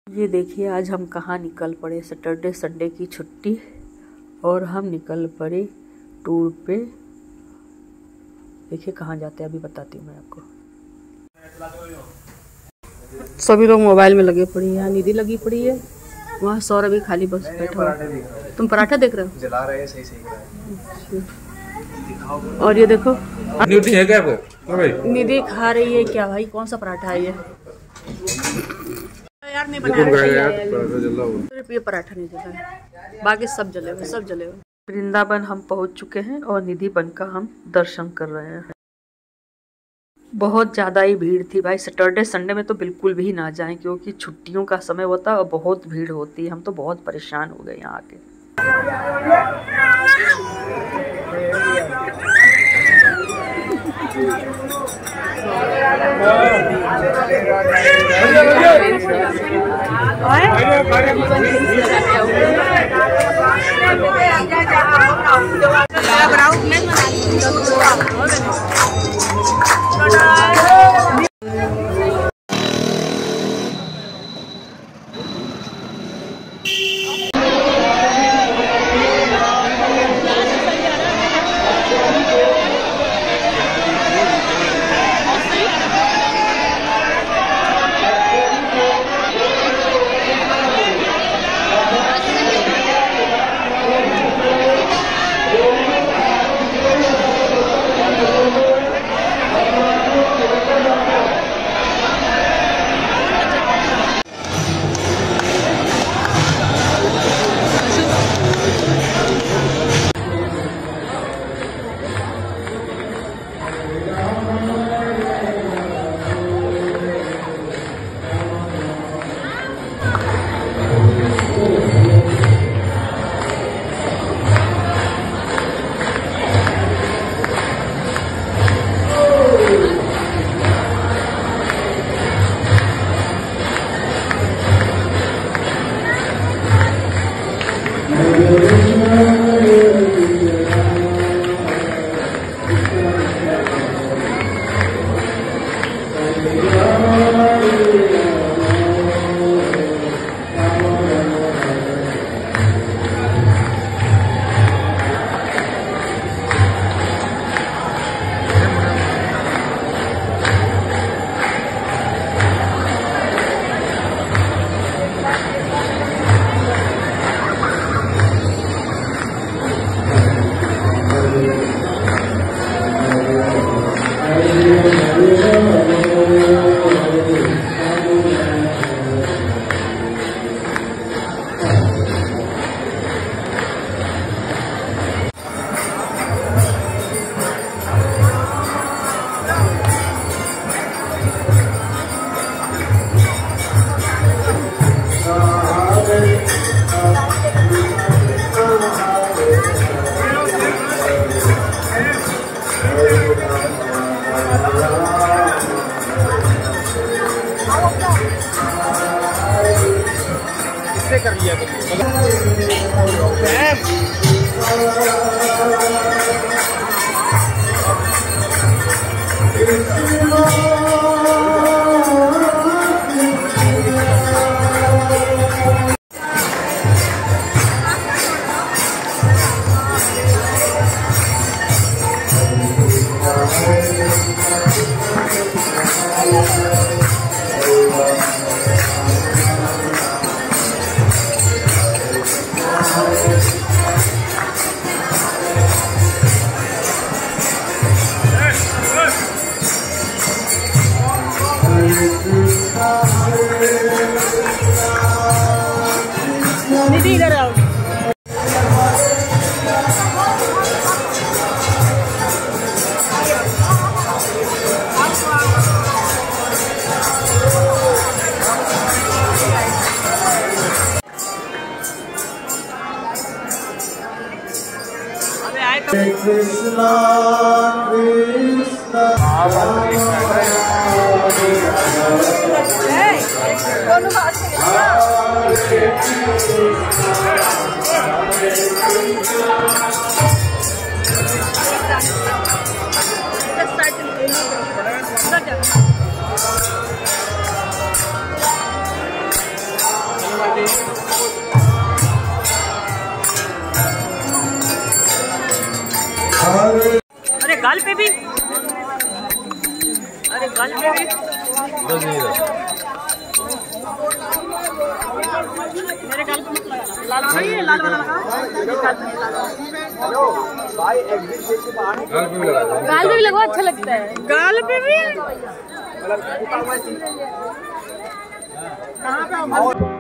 ये देखिए आज हम कहाँ निकल पड़े। सैटरडे संडे की छुट्टी और हम निकल पड़े टूर पे। देखिए कहाँ जाते हैं अभी बताती हूँ मैं आपको। सभी लोग मोबाइल में लगे पड़ी हैं। निधि लगी पड़ी है वहाँ, सौरभ भी खाली बस बैठा हुआ। तुम पराठा देख रहे हो? जला रहे हैं, सही सही। और ये देखो निधि है क्या भाई? निधि खा रही है क्या भाई? कौन सा पराठा है ये? यार नहीं बनाया ये पराठा नहीं जला है, बाकी सब जले हुए, सब जले हुए। वृंदावन हम पहुंच चुके हैं और निधि वन का हम दर्शन कर रहे हैं। बहुत ज़्यादा ही भीड़ थी भाई। सैटरडे संडे में तो बिल्कुल भी ना जाएं क्योंकि छुट्टियों का समय होता है और बहुत भीड़ होती है। हम तो बहुत परेशान हो गए यहाँ आके। कर लिया निधि इधर आओ। कृष्णा अरे गाल पे भी, अरे गाल पे भी मेरे गाल पे मत लगा, लाल वाला ये लाल वाला लगा, गाल पे भी लगवा, अच्छा लगता है गाल पे भी। कहाँ पे